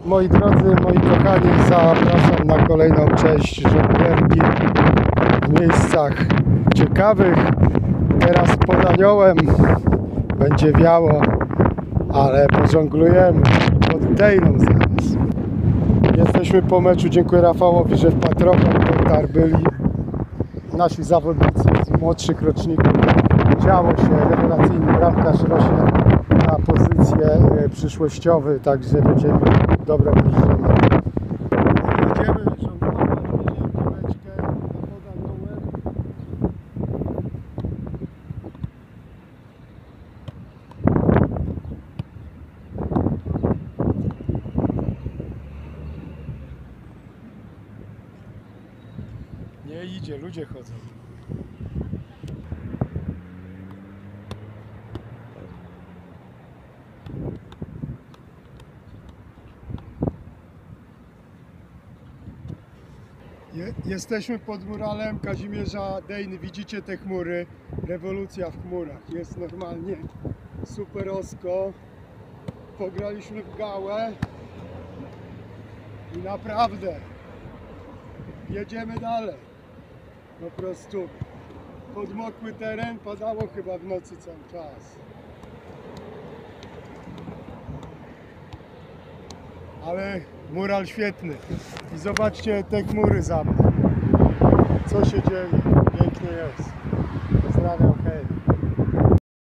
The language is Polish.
Moi drodzy, moi kochani, zapraszam na kolejną część żonglerki w miejscach ciekawych. Teraz pod Aniołem będzie wiało, ale pożonglujemy pod Dejną zaraz. Jesteśmy po meczu. Dziękuję Rafałowi, że w Patrokach byli nasi zawodnicy z młodszych roczników. Działo się, rewelacyjny bramkarz rośnie na pozycję przyszłościowy, także będziemy mieli dobre wydarzenie. Jedziemy, żonglamy, bierzemy piłeczkę pod Aniołem. Nie idzie, ludzie chodzą. Jesteśmy pod muralem Kazimierza Dejny. Widzicie te chmury? Rewolucja w chmurach. Jest normalnie superosko. Pograliśmy w gałę i naprawdę jedziemy dalej. Po prostu podmokły teren, padało chyba w nocy cały czas. Ale mural świetny. I zobaczcie te chmury za mną. Co się dzieje? Pięknie jest. Pozdrawiam, hej.